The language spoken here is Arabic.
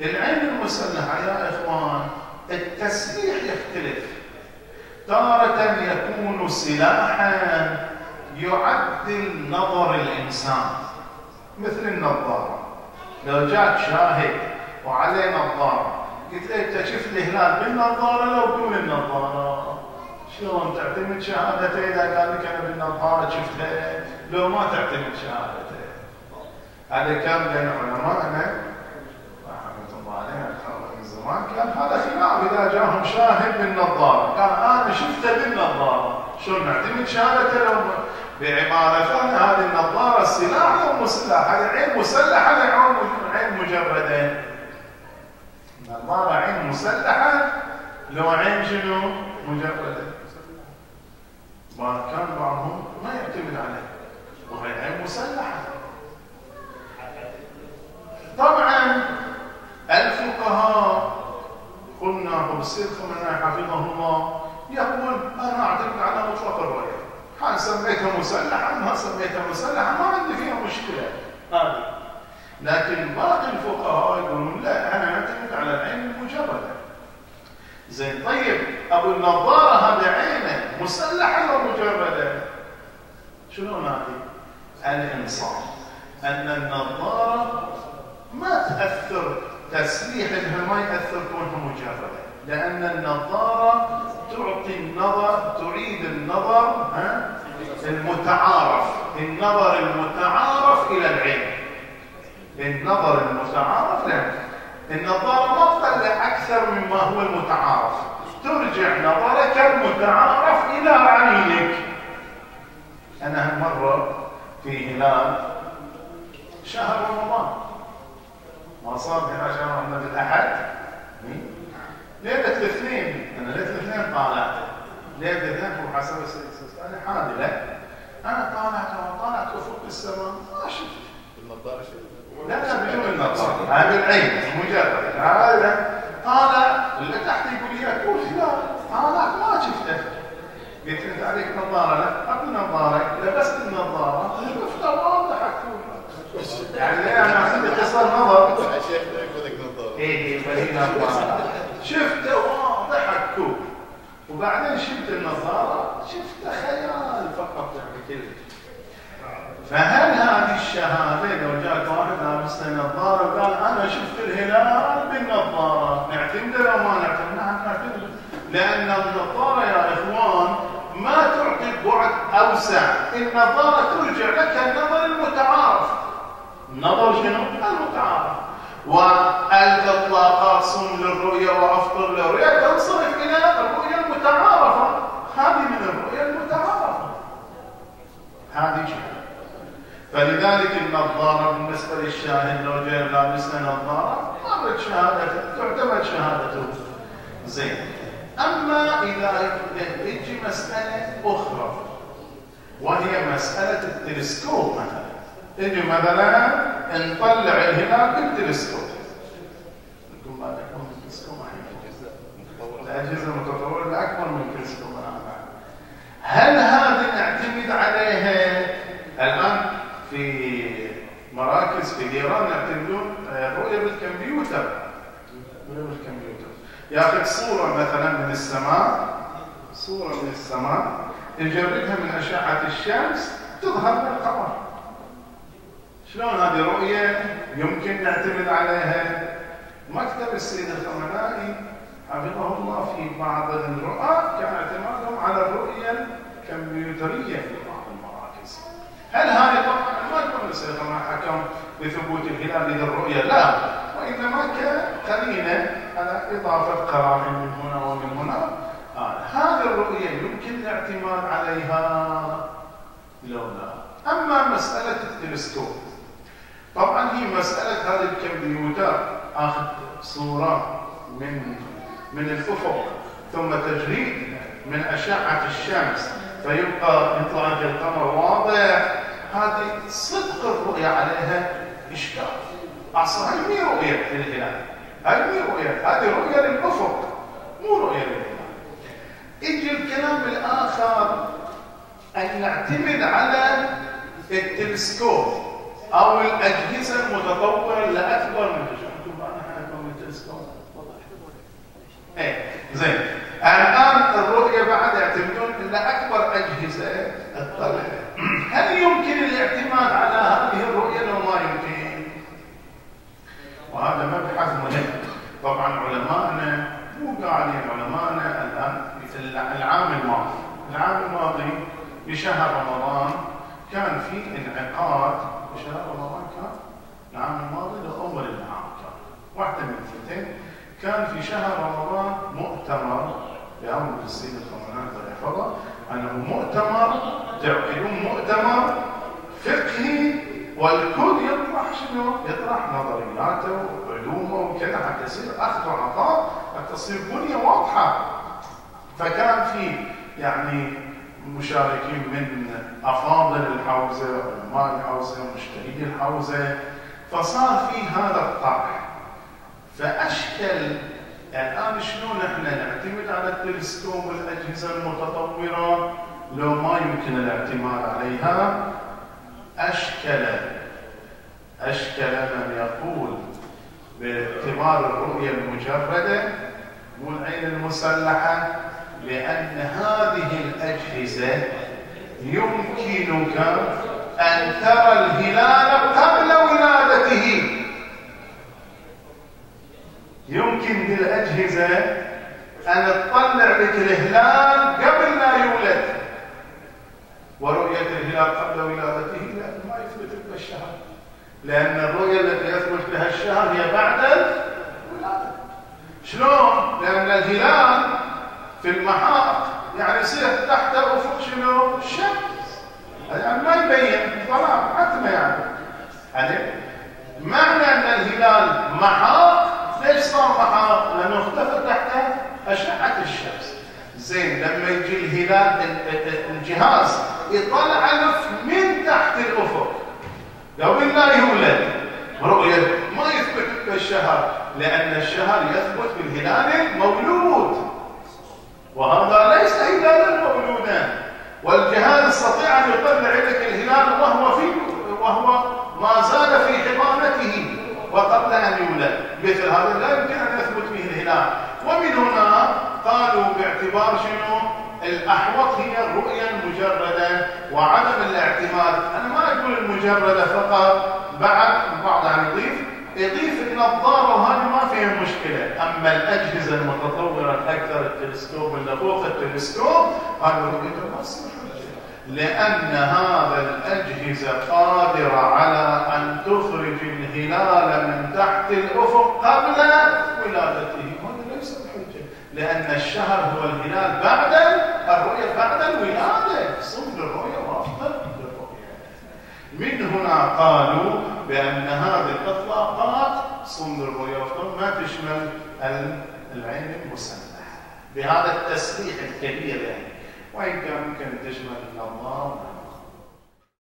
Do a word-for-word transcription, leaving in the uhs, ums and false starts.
العين المسلحة يا إخوان التسليح يختلف. تارة يكون سلاحا يعدل نظر الإنسان، مثل النظارة. لو جاك شاهد وعليه نظارة قلت له انت شفت الهلال بالنظارة لو بدون النظارة، شلون تعتمد شهادته اذا قال لك انا بالنظارة شفتها؟ لو ما تعتمد شهادته. هذا كان بين علمائنا رحمة الله عليهم من زمان، كان هذا خلاف. اذا جاهم شاهد بالنظارة قال انا شفته بالنظارة، شلون نعتمد شهادته؟ لو بعبارة ثانية هذه النظارة سلاح أو مسلح؟ هذه عين مسلحة ولا عين مجردة؟ النظارة عين مسلحة لو عين شنو؟ مجردة. وكان بعضهم ما يعتمد عليه وهي عين مسلحة. طبعا الفقهاء قلنا أبو السيد خميني حفظه الله يقول أنا أعتمد على مطلق الرؤية، أنا سميتها مسلحة ما سميتها مسلحة ما عندي فيها مشكلة هذه. لكن باقي الفقهاء يقولون لا أنا أعتمد على العين المجردة. زين طيب أبو النظارة هذه عينه مسلحة ولا مجردة؟ شنو هذه؟ الإنصاف أن النظارة ما تأثر تسليح لها، ما يأثر كونها مجردة، لأن النظارة تعطي النظر، تعيد النظر ها المتعارف، النظر المتعارف إلى العين، النظر المتعارف. لا النظارة ما تطلع أكثر مما هو المتعارف، ترجع نظرك المتعارف إلى عينك. أنا هالمرة في هلال شهر رمضان ما صار هنا شهر رمضان الأحد ليلة الاثنين، أنا ليلة الاثنين طالعت، ليلة الاثنين هو حسب السياسة أنا حاضلة، أنا طالعت وطالعت أفق السماء ما شفت بالنظارة شيء. لا لا بدون النظارة، هذا العين مجرد هذا طالع اللي تحت يقول لي يا كل هلال طالع ما شفته. قلت أنت عليك نظارة؟ لا أبو نظارة، لبست النظارة شفته واضح أكون يعني ليه أنا عندي قصر نظر شيخ بدك نظارة. إيه فهي نظارة شفته واضح أكون، وبعدين شفت النظارة شفت خيال فقط يعني كله. فهل هذه الشهادة لو جاءت واحد لابس نظارة وقال أنا شفت الهلال بالنظارة نعتمد لو ما نعتمد؟ نعم نعتمد، لأن النظارة يا إخوان ما تعطي بعد أوسع، النظارة ترجع لك النظر المتعارف. النظر شنو؟ المتعارف. والإطلاقات صم للرؤية وأفطر للرؤية تنصرف إلى الرؤية المتعارفة، هذه من الرؤية المتعارفة هذه شيء. فلذلك النظارة بالنسبة للشاهد لو جاء لابسنا نظارة مرت شهادته، تعتمد شهادته. زين. أما إذا يجي مسألة أخرى وهي مسألة التلسكوب مثلا، يجي مثلا نطلع الهلال بالتلسكوب، نقول ما أكبر من التلسكوب الأجهزة المتطورة الأكبر من التلسكوب. هل هذه نعتمد عليها الآن في مراكز في إيران يعتمدون الرؤية بالكمبيوتر، الرؤية بالكمبيوتر ياخذ صورة مثلا من السماء، صورة من السماء يجردها من أشعة الشمس تظهر بالقمر. شلون هذه رؤية يمكن نعتمد عليها؟ مكتب السيد الخميني حفظه الله في بعض الرؤى كان اعتمادهم على الرؤية الكمبيوترية في بعض المراكز. هل هذه طبعا ما تكون السيد الخميني حكم بثبوت الهلال للرؤية، لا، وإنما كقرينة على إضافة قرائن من هنا ومن هنا. آه. هذه الرؤية يمكن الاعتماد عليها لو لا. أما مسألة التلسكوب طبعا هي مسألة هذا الكمبيوتر أخذ صورة من من الأفق ثم تجريد من أشعة الشمس فيبقى يطلع القمر واضح، هذه صدق الرؤية عليها إشكال. أصلا هاي مي رؤية للهلال، هاي مي رؤية، هذه رؤية للأفق مو رؤية للهلال. يجي الكلام الآخر أن نعتمد على التلسكوب أو الأجهزة المتطورة اللي أكبر من زين، الآن الرؤية بعد يعتمدون أن أكبر أجهزة تطلع. هل يمكن الاعتماد على هذه الرؤية لو ما يمكن؟ وهذا مبحث مهم. طبعا علماءنا مو قاعدين علماءنا الآن العام الماضي، العام الماضي بشهر رمضان كان في انعقاد، بشهر رمضان كان العام الماضي لأول العام كان واحدة من الاثنتين، كان في شهر رمضان مؤتمر يوم السيد الخميني الله يحفظه، أنه مؤتمر تعقدون مؤتمر فقهي والكل يطرح شنو؟ يطرح نظرياته وعلومه وكذا حتى يصير أخذ وعطاء حتى تصير بنية واضحة. فكان في يعني مشاركين من أفاضل الحوزة وعلماء الحوزة ومشتري الحوزة، فصار في هذا الطرح. فأشكل الآن شلون احنا نعتمد على التلسكوب والأجهزة المتطورة لو ما يمكن الاعتماد عليها؟ أشكل أشكل من يقول باعتبار الرؤية المجردة مو العين المسلحة، لأن هذه الأجهزة يمكنك أن ترى الهلال قبل ولادته. يمكن بالأجهزة أن تطلع لك الهلال قبل لا يولد، ورؤية الهلال قبل ولادته لا ما يثبت لك الشهر، لأن الرؤية التي يثبت بها الشهر هي بعد الولادة. شلون؟ لأن الهلال في المحاق يعني يصير تحت أفق شنو؟ الشمس، يعني ما يبين ظلام حتى ما يعني. يعني معنى أن الهلال محاق، ليش صار محاق؟ لأنه اختفى تحت أشعة الشمس. زين، لما يجي الهلال الجهاز يطلع لف من تحت الأفق قبل لا يولد، رؤية ما يثبت بالشهر، لأن الشهر يثبت بالهلال المولود، وهذا ليس هلالا مولودا، والجهاز يستطيع أن يطلع لك الهلال وهو في وهو ما زال في حضانته وقبل أن يولد. مثل هذا لا يمكن أن يثبت به الهلال. ومن هنا قالوا باعتبار شنو؟ الأحوط هي الرؤية المجردة وعدم الاعتماد. أنا ما أقول المجردة فقط، بعد البعض عم يضيف يضيف النظارة وهذه ما فيها مشكلة، أما الأجهزة المتطورة الأكثر، التلسكوب اللي فوق التلسكوب، هذه رؤية ما تصير، لأن هذا الأجهزة قادرة على أن تخرج الهلال من تحت الأفق قبل ولادته. هذا ليس بحجة، لأن الشهر هو الهلال بعد الرؤية بعد الولادة، صمد الرؤية وأفضل الرؤية. من هنا قالوا بأن هذه الإطلاقات صمد الرؤية وأفضل ما تشمل العين المسلحة بهذا التسليح الكبير يعني، وإن كان ممكن تشمل النظام